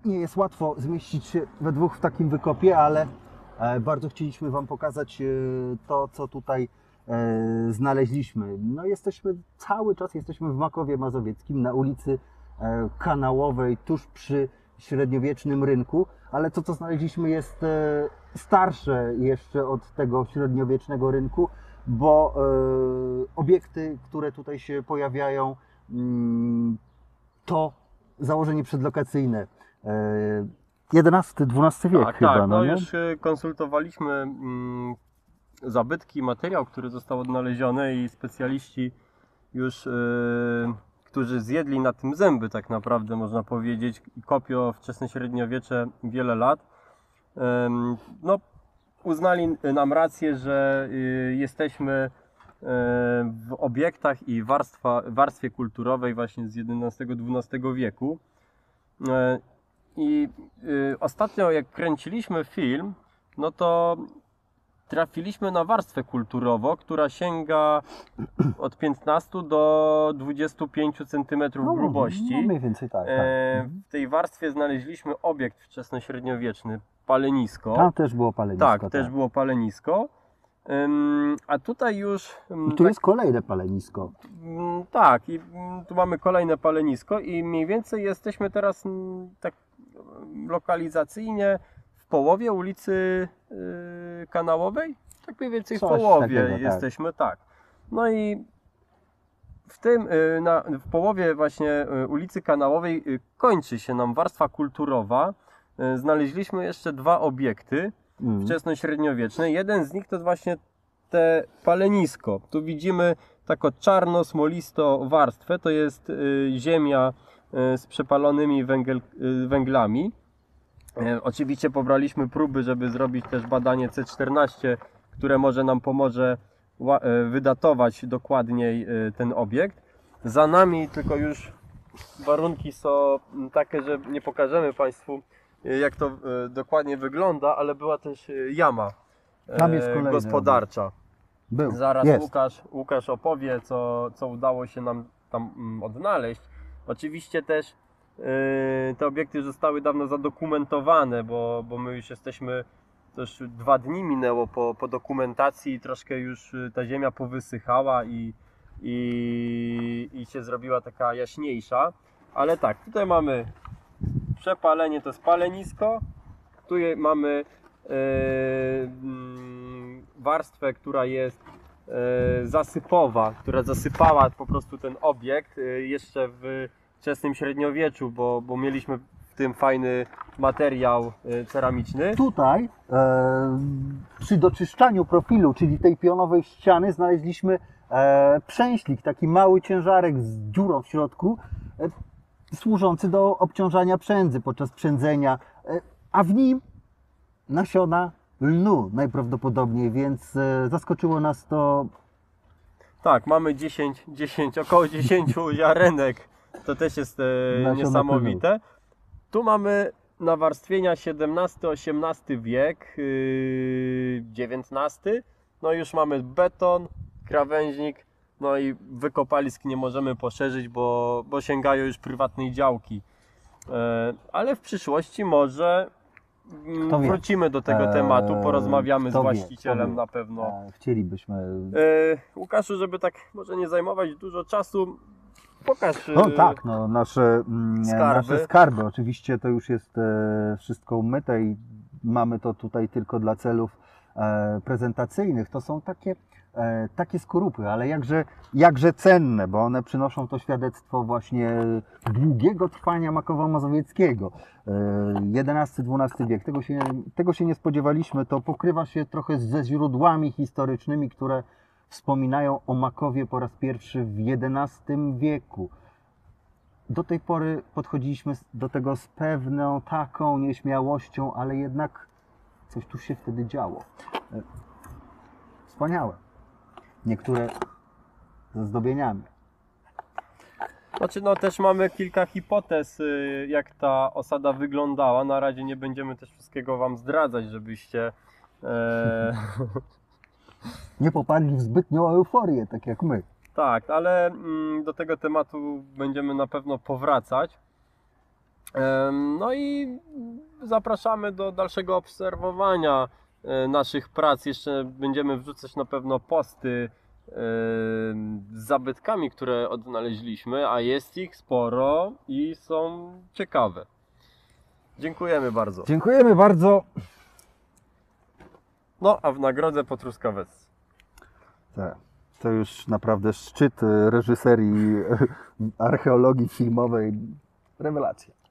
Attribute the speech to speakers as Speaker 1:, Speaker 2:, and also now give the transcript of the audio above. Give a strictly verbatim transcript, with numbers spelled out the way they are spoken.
Speaker 1: nie jest łatwo zmieścić się we dwóch w takim wykopie, ale bardzo chcieliśmy Wam pokazać to, co tutaj znaleźliśmy. No jesteśmy cały czas jesteśmy w Makowie Mazowieckim na ulicy Kanałowej, tuż przy średniowiecznym rynku, ale to, co znaleźliśmy, jest starsze jeszcze od tego średniowiecznego rynku, bo obiekty, które tutaj się pojawiają, to założenie przedlokacyjne. jedenasty dwunasty wiek
Speaker 2: tak,
Speaker 1: chyba.
Speaker 2: Tak,
Speaker 1: no,
Speaker 2: no
Speaker 1: nie?
Speaker 2: już konsultowaliśmy mm, zabytki, materiał, który został odnaleziony i specjaliści już, yy, którzy zjedli na tym zęby tak naprawdę, można powiedzieć, i kopią wczesne średniowiecze wiele lat, yy, no, uznali nam rację, że yy, jesteśmy yy, w obiektach i warstwa, warstwie kulturowej właśnie z jedenastego dwunastego wieku. Yy, I y, ostatnio jak kręciliśmy film, no to trafiliśmy na warstwę kulturową, która sięga od piętnastu do dwudziestu pięciu centymetrów
Speaker 1: No,
Speaker 2: grubości.
Speaker 1: no mniej więcej tak. tak.
Speaker 2: E, w tej warstwie znaleźliśmy obiekt wczesnośredniowieczny, palenisko.
Speaker 1: Tam też było palenisko.
Speaker 2: Tak,
Speaker 1: tak.
Speaker 2: też było palenisko. Ym, a tutaj już... ym,
Speaker 1: I tu
Speaker 2: tak,
Speaker 1: jest kolejne palenisko.
Speaker 2: ym, tak, i ym, tu mamy kolejne palenisko i mniej więcej jesteśmy teraz ym, tak lokalizacyjnie w połowie ulicy yy, Kanałowej, tak mniej więcej w
Speaker 1: Coś
Speaker 2: połowie
Speaker 1: takiego, tak.
Speaker 2: jesteśmy, tak. No i w tym, yy, na, w połowie właśnie yy, ulicy Kanałowej yy, kończy się nam warstwa kulturowa. Yy, znaleźliśmy jeszcze dwa obiekty
Speaker 1: Mm.
Speaker 2: wczesnośredniowieczne. Jeden z nich to właśnie te palenisko. Tu widzimy taką czarno-smolistą warstwę, to jest yy, ziemia z przepalonymi węgiel, węglami. E, oczywiście pobraliśmy próby, żeby zrobić też badanie C czternaście, które może nam pomoże wydatować dokładniej ten obiekt. Za nami tylko już warunki są takie, że nie pokażemy Państwu, jak to dokładnie wygląda, ale była też jama
Speaker 1: Tam jest kolejny
Speaker 2: gospodarcza.
Speaker 1: Był.
Speaker 2: Zaraz
Speaker 1: jest.
Speaker 2: Łukasz, Łukasz opowie, co, co udało się nam tam odnaleźć. Oczywiście też yy, te obiekty zostały dawno zadokumentowane, bo, bo my już jesteśmy, to już dwa dni minęło po, po dokumentacji i troszkę już ta ziemia powysychała i, i, i się zrobiła taka jaśniejsza. Ale tak, tutaj mamy przepalenie, to jest palenisko, tu mamy yy, warstwę, która jest yy, zasypowa, która zasypała po prostu ten obiekt yy, jeszcze w wczesnym średniowieczu, bo, bo mieliśmy w tym fajny materiał yy, ceramiczny.
Speaker 1: Tutaj e, przy doczyszczaniu profilu, czyli tej pionowej ściany, znaleźliśmy e, przęślik, taki mały ciężarek z dziurą w środku, e, służący do obciążania przędzy podczas przędzenia, e, a w nim nasiona lnu najprawdopodobniej, więc e, zaskoczyło nas to.
Speaker 2: Tak, mamy dziesięć, dziesięć, około dziesięć ziarenek, to też jest e, niesamowite. Tu mamy nawarstwienia siedemnasty osiemnasty wiek, yy, dziewiętnasty, no już mamy beton, krawężnik, no i wykopalisk nie możemy poszerzyć, bo, bo sięgają już prywatnej działki. E, ale w przyszłości może mm, wrócimy do tego tematu, porozmawiamy z właścicielem na pewno.
Speaker 1: Chcielibyśmy.
Speaker 2: E, Łukaszu, żeby tak może nie zajmować dużo czasu, pokaż.
Speaker 1: No tak, no, nasze,
Speaker 2: skarby.
Speaker 1: nasze skarby. Oczywiście to już jest e, wszystko umyte i mamy to tutaj tylko dla celów e, prezentacyjnych. To są takie, e, takie skorupy, ale jakże, jakże cenne, bo one przynoszą to świadectwo właśnie długiego trwania Makowa Mazowieckiego. E, jedenasty dwunasty wiek. Tego się, tego się nie spodziewaliśmy. To pokrywa się trochę ze źródłami historycznymi, które wspominają o Makowie po raz pierwszy w jedenastym wieku. Do tej pory podchodziliśmy do tego z pewną taką nieśmiałością, ale jednak coś tu się wtedy działo. Wspaniałe. Niektóre ze zdobieniami.
Speaker 2: Znaczy, no też mamy kilka hipotez, jak ta osada wyglądała. Na razie nie będziemy też wszystkiego Wam zdradzać, żebyście e...
Speaker 1: nie popadli w zbytnią euforię, tak jak my.
Speaker 2: Tak, ale mm, do tego tematu będziemy na pewno powracać. Em, No i zapraszamy do dalszego obserwowania e, naszych prac. Jeszcze będziemy wrzucać na pewno posty e, z zabytkami, które odnaleźliśmy, a jest ich sporo i są ciekawe. Dziękujemy bardzo.
Speaker 1: Dziękujemy bardzo.
Speaker 2: No, a w nagrodę po truskawec.
Speaker 1: Tak, to już naprawdę szczyt e, reżyserii e, archeologii filmowej. Rewelacja.